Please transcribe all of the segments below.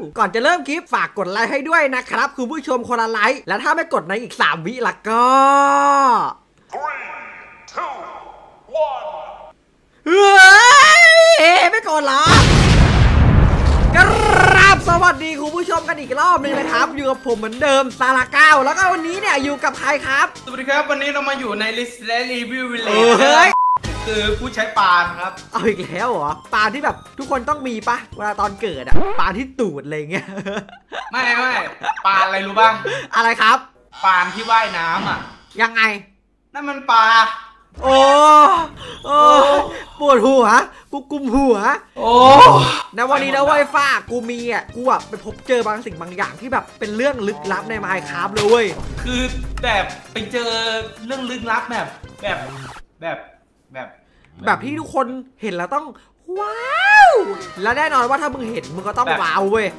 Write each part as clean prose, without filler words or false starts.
ก่อนจะเริ่มคลิปฝากกดไลค์ให้ด้วยนะครับคุณผู้ชมคนละไลค์และถ้าไม่กดในอีก3 วิล่ะก็เฮ้ยไม่กดหรอกราบสวัสดีคุณผู้ชมกันอีกรอบนึงนะครับอยู่กับผมเหมือนเดิมซาลาเก้าแล้วก็วันนี้เนี่ยอยู่กับใครครับสวัสดีครับวันนี้เรามาอยู่ใน Resident Evil Village คือผู้ใช้ปานครับเอาอีกแล้วเหรอปานที่แบบทุกคนต้องมีปะเวลาตอนเกิดอะปานที่ตูดอะไรเงี้ยไม่ปานอะไรรู้ป่ะอะไรครับปานที่ว่ายน้ำอ่ะยังไงนั่นมันปลาโอ้ปวดหัวกูกุมหัวโอ้นะวันนี้นะไวฟ้ากูมีอ่ะกูไปพบเจอบางสิ่งบางอย่างที่แบบเป็นเรื่องลึกลับในMinecraftเลยเว้ยคือแบบไปเจอเรื่องลึกลับแบบที่ทุกคนเห็นแล้วต้องว้าวและแน่นอนว่าถ้ามึงเห็นมึงก็ต้องว้าวเว้ย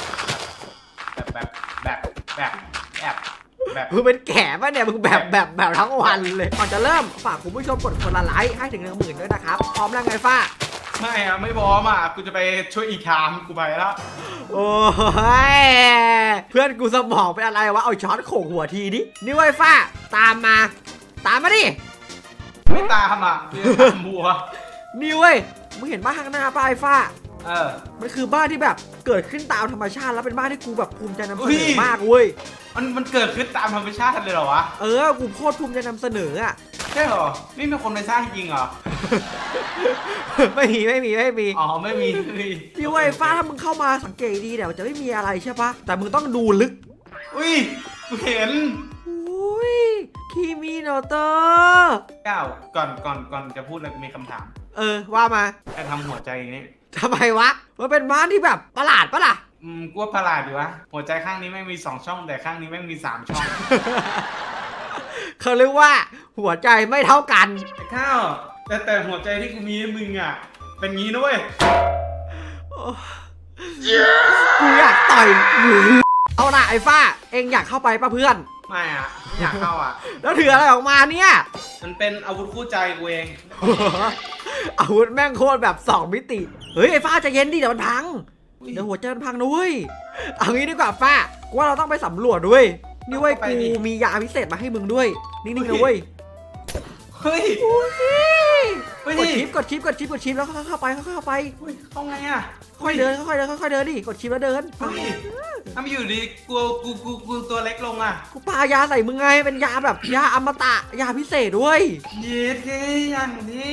มึงเป็นแก่ป่ะเนี่ยมึงแบบทั้งวันเลยก่อนจะเริ่มฝากคุณผู้ชมกดคนละไลค์ให้ถึง10,000ด้วยนะครับพร้อมแล้วไงฟ้าไม่พร้อมกูจะไปช่วยอีชามกูไปแล้วโอ้ยเพื่อนกูสมองเป็นอะไรวะเอาช้อนโขกหัวทีดินี่ไวฟ้าตามมาดิไม่ตามบัวนี่เว้ยมึงเห็นบ้านข้างหน้าป้ายฟ้ามันคือบ้านที่แบบเกิดขึ้นตามธรรมชาติแล้วเป็นบ้านที่กูแบบภูมิใจนำเสนอมากเว้ยมันเกิดขึ้นตามธรรมชาติเลยเหรอวะกูโคตรภูมิใจนำเสนออ่ะใช่เหรอไม่มีคนไปสร้างจริงเหรอไม่มีอ๋อไม่มีพี่ไวฟ้าถ้ามึงเข้ามาสังเกตดีเดี๋ยวจะไม่มีอะไรใช่ปะแต่มึงต้องดูลึกอุ้ยกูเห็นคีมีโนเตอร์ก้าวก่อนจะพูดเลยมีคำถามว่ามาจะทำหัวใจอย่างนี้ทำไมวะมันเป็นบ้านที่แบบประหลาดปะล่ะกูว่าประหลาดดีวะหัวใจข้างนี้แม่งมี2 ช่องแต่ข้างนี้แม่งมี3 ช่องเขาเรียกว่าหัวใจไม่เท่ากันข้าวแต่หัวใจที่กูมีให้มึงอ่ะเป็นงี้นะเว้ยกูอยากต่อยเอาละไอ้ฟ้าเอ็งอยากเข้าไปป่ะเพื่อนไม่อยากเข้าแล้วถืออะไรออกมาเนี่ยมันเป็นอาวุธคู่ใจกูเองอาวุธแม่งโคตรแบบ2 มิติเฮ้ยไอ้ฟ้าใจเย็นดิเดี๋ยวมันพังเดี๋ยวหัวใจมันพังนะเว้ยเอางี้ดีกว่าฟ้ากูว่าเราต้องไปสำรวจด้วยนี่เว้ยกูมียาพิเศษมาให้มึงด้วยนี่นะเว้ยเฮ้ยกดชิปแล้วเข้าไปเข้าไงค่อยเดินดิกดชิปแล้วเดินถ้าไม่อยู่ดีกูตัวเล็กลงกูปายาใส่มึงไงเป็นยาแบบยาอมตะยาพิเศษด้วยเย็ดอย่างนี้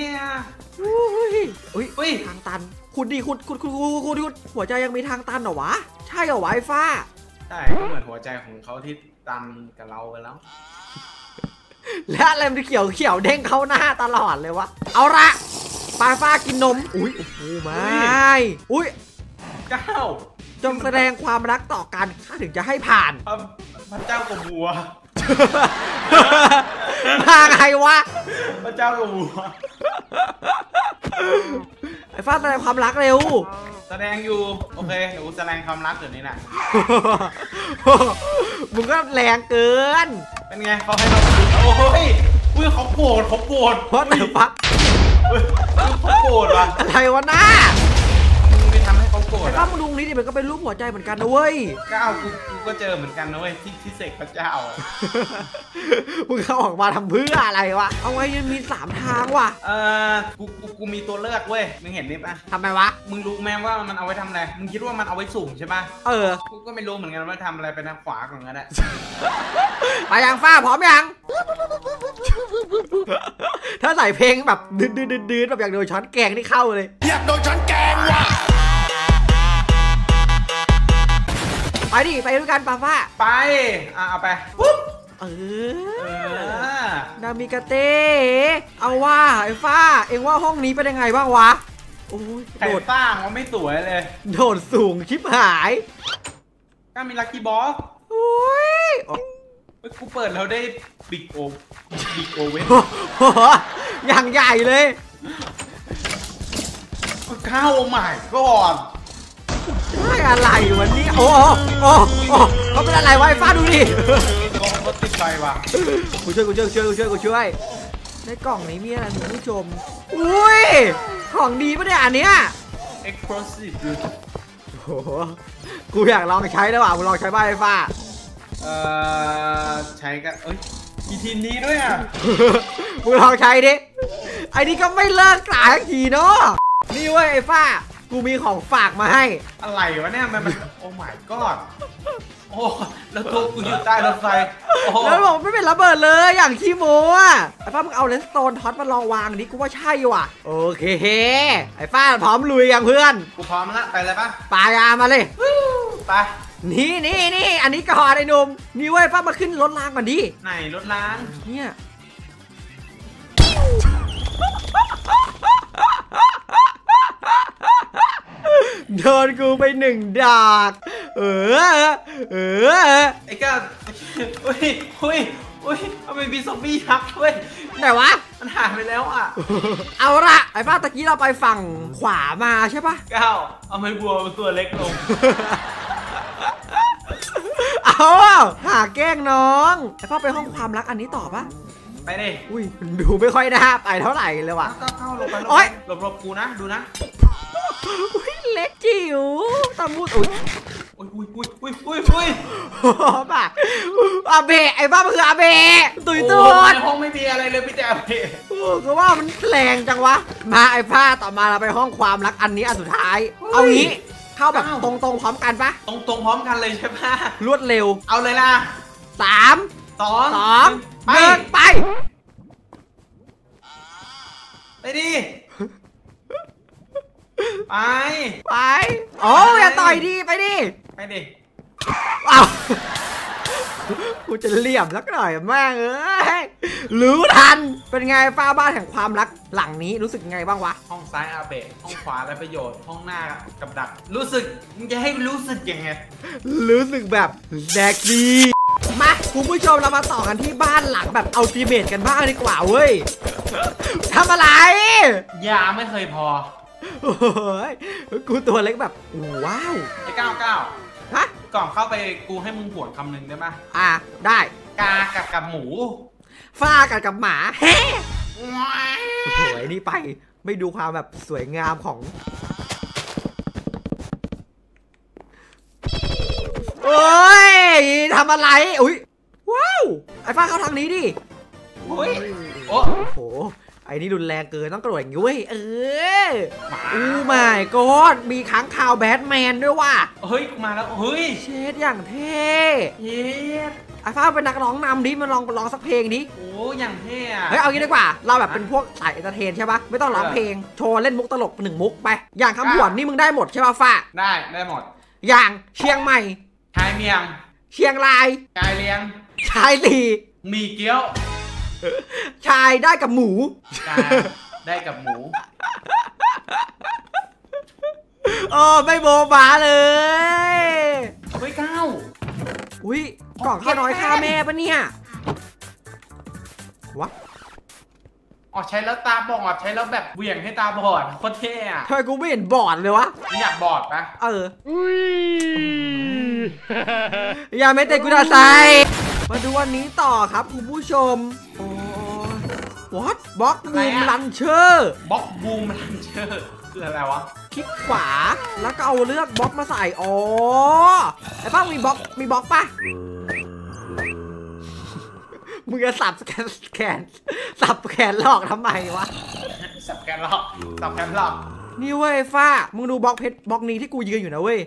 อุ้ยทางตันขุดหัวใจยังมีทางตันเหรอวะใช่เหรอวะไอ้ฟ้าใช่ก็เหมือนหัวใจของเขาที่ตันกับเราไปแล้วและอะไรมันเขียวเด้งเข้าหน้าตลอดเลยวะเอาละฟ้ากินนมอุ้ยอุ้ยก้าวจงแสดงความรักต่อกันข้าถึงจะให้ผ่านพระเจ้ากับวัวมาไงวะพระเจ้ากับวัวไอ้ฟ้าแสดงความรักเร็วแสดงอยู่โอเคเดี๋ยวกูแสดงความรักเดี๋ยวนี้นะมึงก็แรงเกินเป็นไงเขาให้เราโอ้ยเขาโกรธเพราะแต่ปั๊บเขาโกรธว่ะอะไรวะน้ามึงไปทำให้เขาโกรธถ้ามึงดูนี้ดิมันก็เป็นรูปหัวใจเหมือนกันนะเว้ยก้าวกูก็เจอเหมือนกันนะเว้ยที่เสกพระเจ้ามึงเขาออกมาทำเพื่ออะไรวะเอาไว้ยังมี3 ทางว่ะกูมีตัวเลือกเว้ยมึงเห็นนี่ปะทำไมวะมึงรู้ไหมว่ามันเอาไว้ทำอะไรมึงคิดว่ามันเอาไว้สูงใช่ปะกูก็ไม่รู้เหมือนกันว่าทำอะไรไปทางขวาก่อนก็ได้ไปยังฟ้าพร้อมยังถ้าใส่เพลงแบบดื้อแบบอยากโดนช้อนแกงนี่เข้าเลยอยากโดนช้อนแกงว่ะไปดิไปด้วยกันฟ้าไปเอาไปปุ๊บนามิกาเต้เอาว่าไอ้ฟ้าเอ็งว่าห้องนี้เป็นยังไงบ้างวะโอ้ยโดดตั้งว่าไม่สวยเลยโดดสูงชิบหายก็มีลัคกี้บอสโอ้ยกูเปิดแล้วได้บิ๊กโอเว่นอย่างใหญ่เลยข้าวใหม่ก่อนไม่อะไรวันนี้โอ้เขาเป็นอะไรวะไอ้ฟ้าดูดิเขาติดไฟว่ะกูช่วยในกล่องนี้มีอะไรคุณผู้ชมอุ้ยของดีปะเนี่ยอันเนี้ย Explosive โหกูอยากลองใช้แล้วว่ะมึงลองใช้บ้านไอ้ฟ้าใช้กันมีทีมนี้ด้วยอ่ะมึงลองใช้ดิไอ้นี่ก็ไม่เลิกสายสักทีเนาะนี่เว้ยไอ้ฟ้ากูมีของฝากมาให้อะไรวะเนี่ยมันโอ้ my god โอ้แล้วตัวกูอยู่ใต้รถไฟแล้วบอกไม่เป็นระเบิดเลยอย่างขี้โม้อะไอ้ฟ้ามึงเอาเลนสโตนท็อตมาลองวางดิกูว่าใช่ว่ะโอเคไอ้ฟ้าพร้อมลุยยังเพื่อนกูพร้อมละไปเลยปะปายามาเลยไปนี่อันนี้ก่อนไอ้หนุ่มนี่เว้ยฟ้ามาขึ้นรถรางก่อนดิไหนรถรางเนี่ยโดนกูไป1 ดากไอ้ก้าอุ้ยทำไมมีซอมบี้ยักษ์ด้วยไหนวะมันหายไปแล้วอ่ะเอาละไอ้ป้าตะกี้เราไปฝั่งขวามาใช่ปะก้าวเอาไม่บัวมันตัวเล็กลงเอาหาแกล้งน้องไอ้ป้าไปห้องความรักอันนี้ต่อปะไปดิอุ้ยดูไม่ค่อยน่าไปเท่าไหร่เลยว่ะเข้าลงไปหลบกูนะดูนะเล็กจิ๋วตามุดอุ้ยบ้าอาเบะไอ้บ้ามันคืออาเบะตุยตัวในห้องไม่มีอะไรเลยพี่แต่อาเบะก็ว่ามันแรงจังวะมาไอ้ผ้าต่อมาเราไปห้องความรักอันนี้อันสุดท้ายเอางี้เข้าแบบตรงพร้อมกันปะตรงพร้อมกันเลยใช่ปะรวดเร็วเอาเลยล่ะ 3 2 1ไปดิไปโอ้อย่าต่อยดิไปดิอ้าวกูจะเหลี่ยมสักหน่อยแม่งรู้ทันเป็นไงป้าบ้านแห่งความรักหลังนี้รู้สึกไงบ้างวะห้องซ้ายอาเบะห้องขวาไรประโยชน์ห้องหน้ากับดักรู้สึกมึงจะให้รู้สึกยังไงรู้สึกแบบแดกดีมาคุณผู้ชมเรามาต่อกันที่บ้านหลังแบบอัลติเมทกันบ้างดีกว่าเว้ยทำอะไรยาไม่เคยพอโอ้ยกูตัวเล็กแบบว้าวไอ้ก้าวฮะก่อนเข้าไปกูให้มึงผวนคำหนึ่งได้ไหมได้กากับหมูฟ้ากับหมาเฮ้โอ้ยนี่ไปไม่ดูความแบบสวยงามของโอ้ยทำอะไรอุ้ยว้าวไอ้ฟ้าเข้าทางนี้ดิโอ้โหไอ้นี่รุนแรงเกินต้องกระโดดอย่างงี้เว้ยไม่กอดมีค้างคาวแบทแมนด้วยว่ะเฮ้ยมาแล้วเฮ้ยเชดอย่างเท่ไอ้ฟ้าเป็นนักร้องนำดิมันลองสักเพลงดิโอ้อย่างเท่เฮ้ยเอางี้ดีกว่าเราแบบเป็นพวกสายเอนเตอร์เทนใช่ปะไม่ต้องร้องเพลงโชว์เล่นมุกตลก1 มุกไปอย่างคำผวนนี่มึงได้หมดใช่ปะฟ้าได้หมดอย่างเชียงใหม่ชายเมียงเชียงรายชายเลียงชายลีมีเกี๊ยวชายได้กับหมูได้กับหมูไม่โบบาเลยเฮ้ยก้าอุ้ยกล่องข้าน้อยฆ่าแม่ปะเนี่ยวะใช้แล้วตาบอดใช้แล้วแบบเหวี่ยงให้ตาบอดโคตรเท่อะทำไมกูไม่เห็นบอดเลยวะอยากบอดปะอย่าไม่เตะกูดาไซมาดูวันนี้ต่อครับคุณผู้ชมWhat บล็อกบูมลันเชอร์คืออะไรวะคลิกขวาแล้วก็เอาเลือกบล็อกมาใส่ไอ้ป้ามีบล็อกปะมึงจะสับแขนหลอกทำไมวะสับแขนหลอกนี่เว้ยฟ้ามึงดูบล็อกเพชรบล็อกนี้ที่กูยืนอยู่นะเว้ย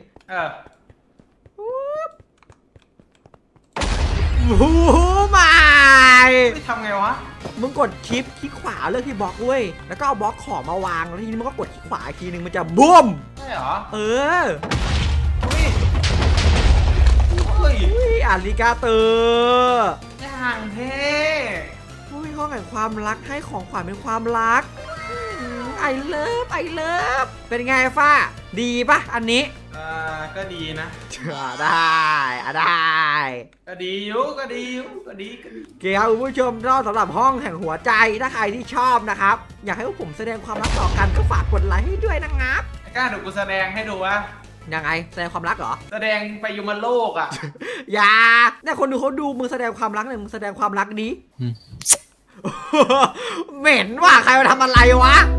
โอ้ไม่ทำไงวะมึงกดคลิกขวาเลือกที่บล็อกเว้ยแล้วก็เอาบล็อกของมาวางแล้วทีนี้มึงก็กดคลิกขวาอีกทีนึงมันจะบูมใช่เหรออาริกาเตอร์อย่างเท่ห้องแห่งความรักให้ของขวัญเป็นความรักไอเลิฟเป็นไงฟ้าดีปะอันนี้ก็ดีนะได้ก็ดีอยู่เกี่ยวคุณผู้ชมรอบสำหรับห้องแห่งหัวใจถ้าใครที่ชอบนะครับอยากให้พวกผมแสดงความรักต่อกันก็ฝากกดไลค์ให้ด้วยนะครับกล้าดูกูแสดงให้ดูวะยังไงแสดงความรักเหรอแสดงไปยมโลกอ่ะอย่าเนี่ยคนดูเขาดูมึงแสดงความรักเนี่ยมึงแสดงความรักดีเหม็นว่ะใครมาทำอะไรวะ